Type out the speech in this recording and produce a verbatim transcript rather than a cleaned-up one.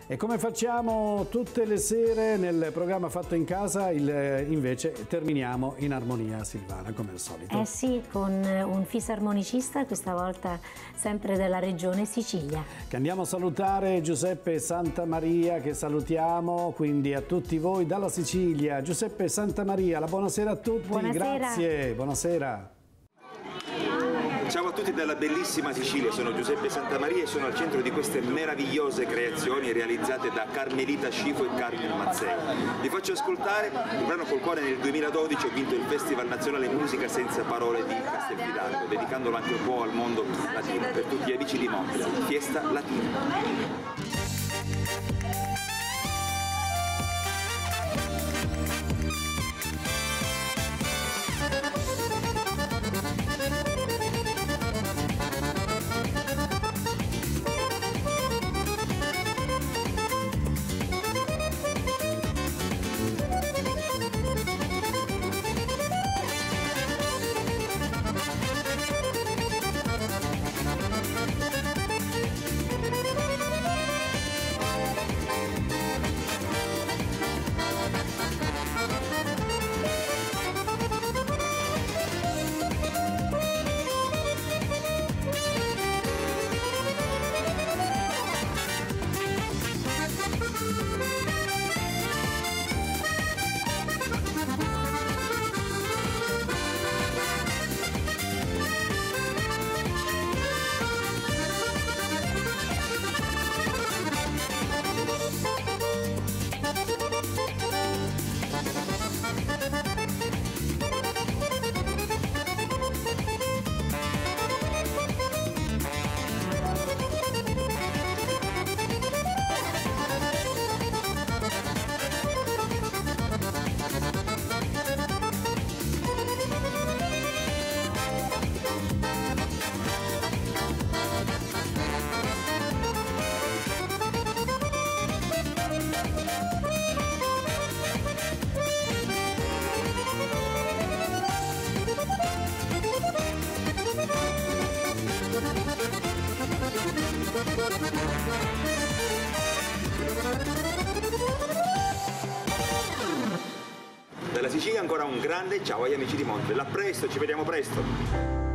E come facciamo tutte le sere nel programma Fatto in Casa, il, invece terminiamo in armonia, Silvana, come al solito. Eh sì, con un fisarmonicista, questa volta sempre della regione Sicilia. Che andiamo a salutare Giuseppe Santamaria, che salutiamo, quindi a tutti voi dalla Sicilia. Giuseppe Santamaria, la buonasera a tutti. Buonasera. Grazie, buonasera. Ciao a tutti dalla bellissima Sicilia, sono Giuseppe Santamaria e sono al centro di queste meravigliose creazioni realizzate da Carmelita Scifo e Carmen Mazzei. Vi faccio ascoltare il brano col quale nel duemiladodici ho vinto il Festival Nazionale Musica Senza Parole di Castelfidardo, dedicandolo anche un po' al mondo latino, per tutti gli amici di Montreal, Fiesta Latina. Dalla Sicilia ancora un grande ciao agli amici di Montreal, a presto, ci vediamo presto!